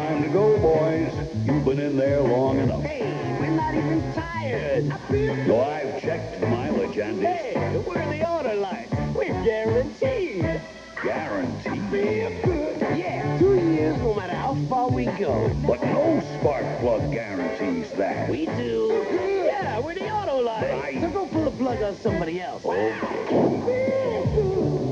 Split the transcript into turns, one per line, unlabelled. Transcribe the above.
time to go, boys. You've been in there long enough.
Hey, we're not even tired. I feel good.
No, I've checked the mileage, Andy.
Hey, we're the Autolite. We're guaranteed.
Guaranteed.
Feel good. Yeah, 2 years no matter how far we go.
But no spark plug guarantees that.
We do. Yeah, we're the Autolite.
Right.
So go pull the plug on somebody else.
Okay.